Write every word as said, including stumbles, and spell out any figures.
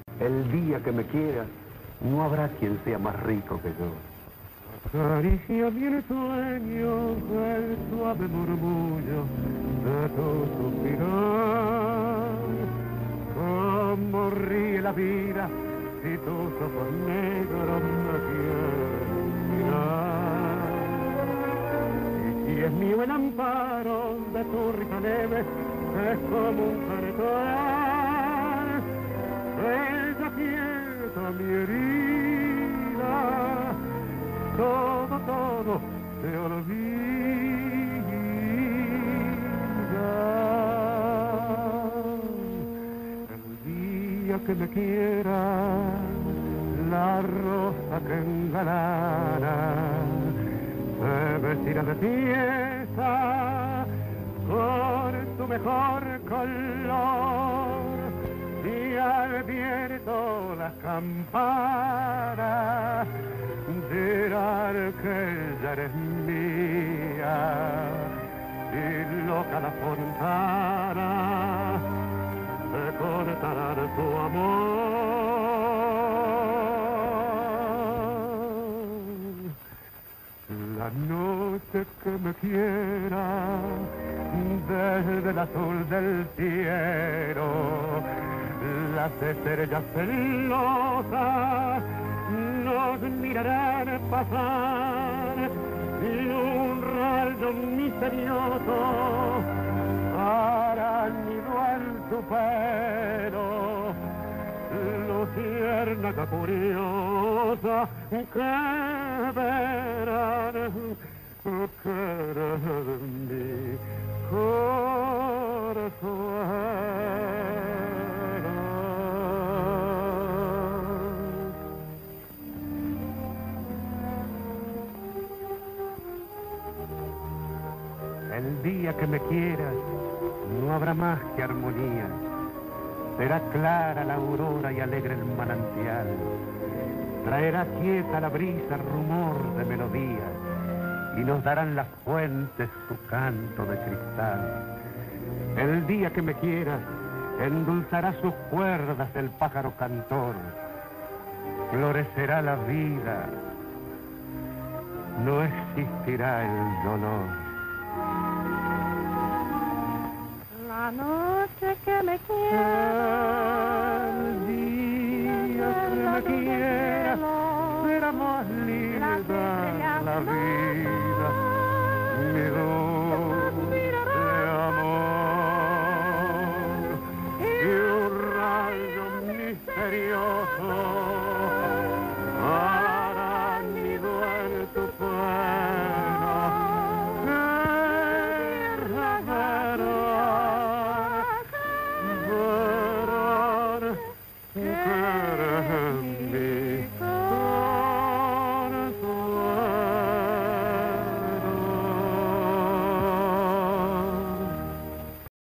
El día que me quieras, no habrá quien sea más rico que yo. Acaricia mi sueño el suave murmullo de tu suspirar. Cómo ríe la vida si tus ojos negros me quieren mirar. Y si es mío el amparo de tu risa leve, es como un canetar. Ella quieta mi herida, todo, todo se olvida. El día que me quiera, la rosa que engalana se vestirá de fiesta con tu mejor color. Y al viento las campanas dirán que ya eres mía, y loca la fontana te contará tu amor. La noche que me quiera, desde el azul del cielo, las estrellas celosas nos mirarán pasar, y un rayo misterioso hará nido en su pelo. Luciérnaga curiosa que verán que eres mi corazón. El día que me quieras, no habrá más que armonía. Será clara la aurora y alegre el manantial. Traerá quieta la brisa rumor de melodía, y nos darán las fuentes su canto de cristal. El día que me quieras, endulzará sus cuerdas el pájaro cantor. Florecerá la vida, no existirá el dolor. La noche que me quiera, el día que me quiera, será más linda la vida, mi dulce amor, y un rayo misterioso